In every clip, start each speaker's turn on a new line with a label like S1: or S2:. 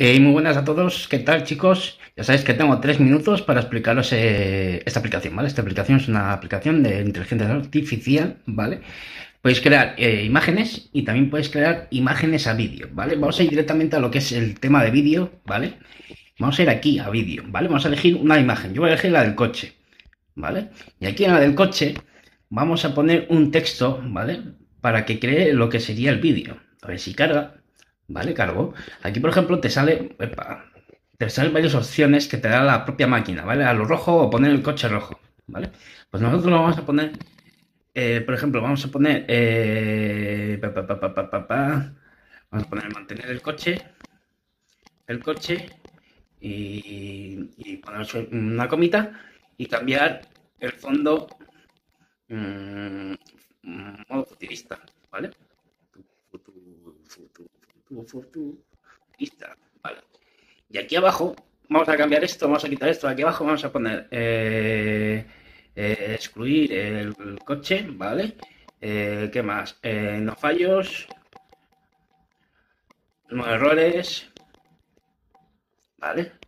S1: Muy buenas a todos, ¿qué tal chicos? Ya sabéis que tengo 3 minutos para explicaros esta aplicación, ¿vale? Esta aplicación es una aplicación de inteligencia artificial, ¿vale? Podéis crear imágenes y también podéis crear imágenes a vídeo, ¿vale? Vamos a ir directamente a lo que es el tema de vídeo, ¿vale? Vamos a ir aquí a vídeo, ¿vale? Vamos a elegir una imagen, yo voy a elegir la del coche, ¿vale? Y aquí en la del coche vamos a poner un texto, ¿vale? Para que cree lo que sería el vídeo. A ver si carga. Vale, cargo. Aquí, por ejemplo, te salen varias opciones que te da la propia máquina, ¿vale? A lo rojo o poner el coche rojo, ¿vale? Pues nosotros lo vamos a poner, por ejemplo, vamos a poner, vamos a poner mantener el coche y poner una comita y cambiar el fondo mm, modo futurista, ¿vale? Futurista, ¿vale? Y aquí abajo vamos a cambiar esto, vamos a quitar esto. Aquí abajo vamos a poner excluir el coche, ¿vale? ¿Qué más? No fallos, no errores, ¿vale?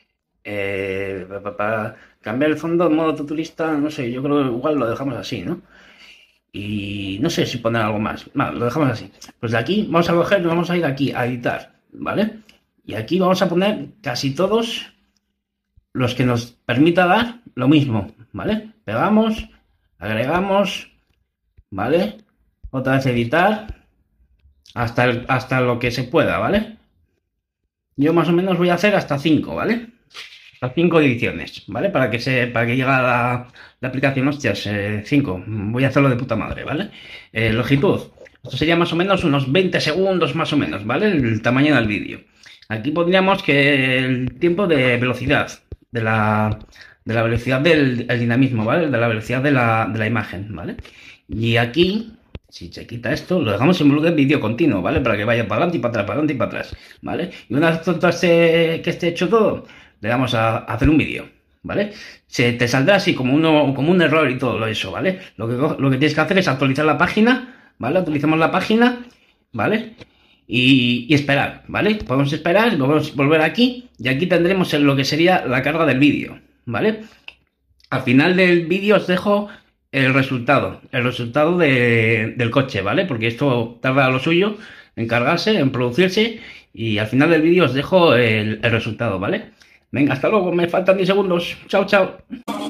S1: Cambiar el fondo en modo tuturista, no sé, yo creo que igual lo dejamos así, ¿no? Y no sé si poner algo más. Vale, lo dejamos así. Pues de aquí vamos a coger, vamos a ir aquí a editar, ¿vale? Y aquí vamos a poner casi todos los que nos permita dar lo mismo, ¿vale? Pegamos, agregamos, ¿vale? Otra vez editar, hasta lo que se pueda, ¿vale? Yo más o menos voy a hacer hasta 5, ¿vale? Hasta 5 ediciones, ¿vale? Para que llegue la aplicación, hostias, 5. Voy a hacerlo de puta madre, ¿vale? Longitud. Esto sería más o menos unos 20 segundos, más o menos, ¿vale? El tamaño del vídeo. Aquí pondríamos que el tiempo de velocidad, de la velocidad del el dinamismo, ¿vale? De la velocidad de la imagen, ¿vale? Y aquí, si se quita esto, lo dejamos en bloque de vídeo continuo, ¿vale? Para que vaya para adelante y para atrás, para adelante y para atrás, ¿vale? Y una vez que esté hecho todo, le damos a hacer un vídeo, ¿vale? Se te saldrá así como un error y todo eso, ¿vale? Lo que tienes que hacer es actualizar la página, ¿vale? Actualizamos la página, ¿vale? Y esperar, ¿vale? Podemos esperar, podemos volver aquí y aquí tendremos lo que sería la carga del vídeo, ¿vale? Al final del vídeo os dejo el resultado del coche, ¿vale? Porque esto tarda lo suyo en cargarse, en producirse y al final del vídeo os dejo el resultado, ¿vale? Venga, hasta luego, me faltan 10 segundos. Chao, chao.